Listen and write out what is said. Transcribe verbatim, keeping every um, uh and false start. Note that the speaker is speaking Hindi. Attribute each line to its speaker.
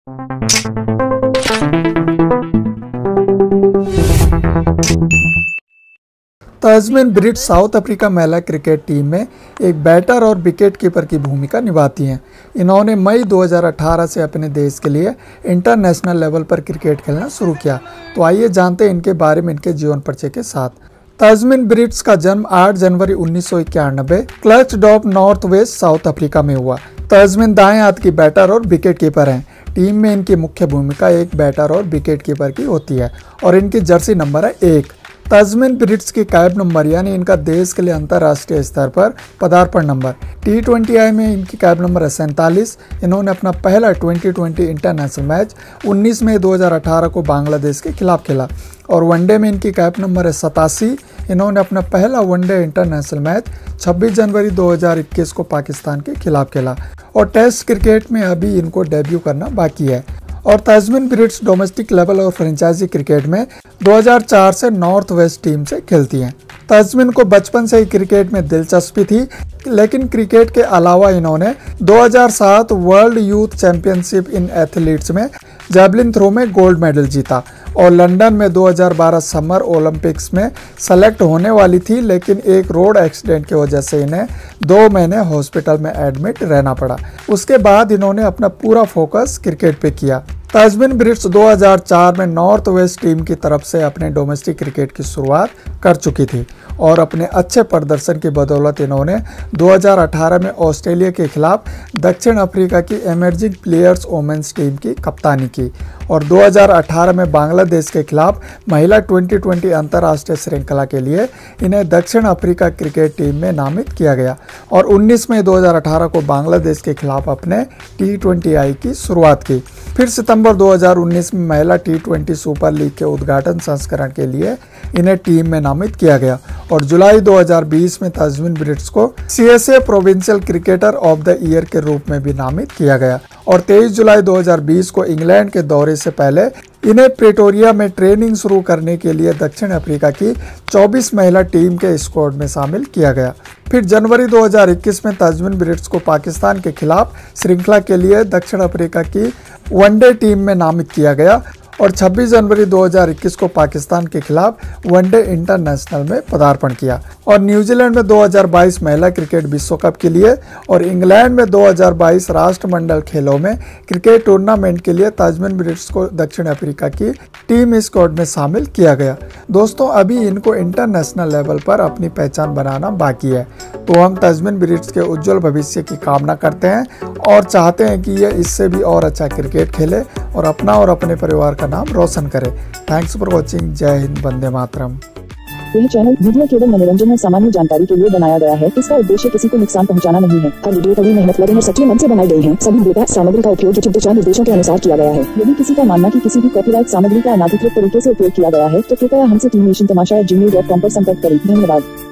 Speaker 1: तस्मीन ब्रिट साउथ अफ्रीका महिला क्रिकेट टीम में एक बैटर और विकेट कीपर की भूमिका निभाती हैं। इन्होंने मई दो हज़ार अठारह से अपने देश के लिए इंटरनेशनल लेवल पर क्रिकेट खेलना शुरू किया। तो आइए जानते हैं इनके बारे में इनके जीवन परिचय के साथ। तस्मीन ब्रिट्स का जन्म आठ जनवरी उन्नीस सौ इक्यानबे Klerksdorp North West South Africa में हुआ। तस्मीन दाएं हाथ की बैटर और विकेट कीपर हैं। टीम में इनकी मुख्य भूमिका एक बैटर और विकेट कीपर की होती है और इनकी जर्सी नंबर है एक। तस्मीन ब्रिट्स की कैब नंबर यानी इनका देश के लिए अंतर्राष्ट्रीय स्तर पर पदार्पण नंबर टी ट्वेंटी आई में इनकी कैब नंबर है सैंतालीस। इन्होंने अपना पहला ट्वेंटी ट्वेंटी इंटरनेशनल मैच उन्नीस मई दो हज़ार अठारह को बांग्लादेश के खिलाफ खेला और वनडे में इनकी कैब नंबर है सतासी। इन्होंने अपना पहला वनडे इंटरनेशनल मैच छब्बीस जनवरी दो हज़ार इक्कीस को पाकिस्तान के खिलाफ खेला और टेस्ट क्रिकेट में अभी इनको डेब्यू करना बाकी है। और तस्मीन ब्रिट्स डोमेस्टिक लेवल और फ्रेंचाइजी क्रिकेट में दो हज़ार चार से नॉर्थ वेस्ट टीम से खेलती हैं। तस्मीन को बचपन से ही क्रिकेट में दिलचस्पी थी, लेकिन क्रिकेट के अलावा इन्होंने दो हज़ार सात world youth championship in athletes में जैवलिन थ्रो में गोल्ड मेडल जीता और लंदन में दो हज़ार बारह समर ओलंपिक्स में सेलेक्ट होने वाली थी, लेकिन एक रोड एक्सीडेंट की वजह से इन्हें दो महीने हॉस्पिटल में एडमिट रहना पड़ा। उसके बाद इन्होंने अपना पूरा फोकस क्रिकेट पे किया। तस्मीन ब्रिट्स दो हज़ार चार में नॉर्थ वेस्ट टीम की तरफ से अपने डोमेस्टिक क्रिकेट की शुरुआत कर चुकी थी और अपने अच्छे प्रदर्शन की बदौलत इन्होंने दो हज़ार अठारह में ऑस्ट्रेलिया के खिलाफ दक्षिण अफ्रीका की इमर्जिंग प्लेयर्स वोमेन्स टीम की कप्तानी की और दो हज़ार अठारह में बांग्लादेश के खिलाफ महिला ट्वेंटी ट्वेंटी अंतर्राष्ट्रीय श्रृंखला के लिए इन्हें दक्षिण अफ्रीका क्रिकेट टीम में नामित किया गया और उन्नीस मई दो हज़ार अठारह को बांग्लादेश के खिलाफ अपने टी ट्वेंटी आई की शुरुआत की। फिर सितंबर दो हज़ार उन्नीस में महिला टी ट्वेंटी सुपर लीग के उद्घाटन संस्करण के लिए इन्हें टीम में नामित किया गया और जुलाई दो हज़ार बीस में तस्मीन ब्रिट्स को C S A provincial cricketer of the year के रूप में भी नामित किया गया और तेईस जुलाई दो हज़ार बीस को इंग्लैंड के दौरे से पहले इन्हें प्रेटोरिया में ट्रेनिंग शुरू करने के लिए दक्षिण अफ्रीका की चौबीस महिला टीम के स्क्वाड में शामिल किया गया। फिर जनवरी दो हज़ार इक्कीस में तस्मीन ब्रिट्स को पाकिस्तान के खिलाफ श्रृंखला के लिए दक्षिण अफ्रीका की वनडे टीम में नामित किया गया और छब्बीस जनवरी दो हज़ार इक्कीस को पाकिस्तान के खिलाफ वनडे इंटरनेशनल में पदार्पण किया और न्यूजीलैंड में दो हज़ार बाईस महिला क्रिकेट विश्व कप के लिए और इंग्लैंड में दो हज़ार बाईस राष्ट्रमंडल खेलों में क्रिकेट टूर्नामेंट के लिए तस्मीन ब्रिट्स को दक्षिण अफ्रीका की टीम स्क्वाड में शामिल किया गया। दोस्तों, अभी इनको इंटरनेशनल लेवल पर अपनी पहचान बनाना बाकी है, तो हम तस्मीन ब्रिट्स के उज्जवल भविष्य की कामना करते हैं और चाहते हैं कि ये इससे भी और अच्छा क्रिकेट खेले और अपना और अपने परिवार का नाम रोशन करे। Thanks for watching. जय हिंद, वंदे मातरम।
Speaker 2: यह चैनल वीडियो केवल मनोरंजन और सामान्य जानकारी के लिए बनाया गया है। इसका उद्देश्य किसी को नुकसान पहुंचाना नहीं है। हर वीडियो कड़ी मेहनत लगन और सच्चे मन से बनाई गई है। सभी डेटा सामग्री का उपयोग उचित दिशा निर्देशों के अनुसार किया गया है। यदि किसी का मानना कि किसी भी कॉपीराइट सामग्री का अनाधिकृत तरीके से उपयोग किया गया है तो कृपया हमसे team nation Tamasha at Gmail dot com पर संपर्क करें। धन्यवाद।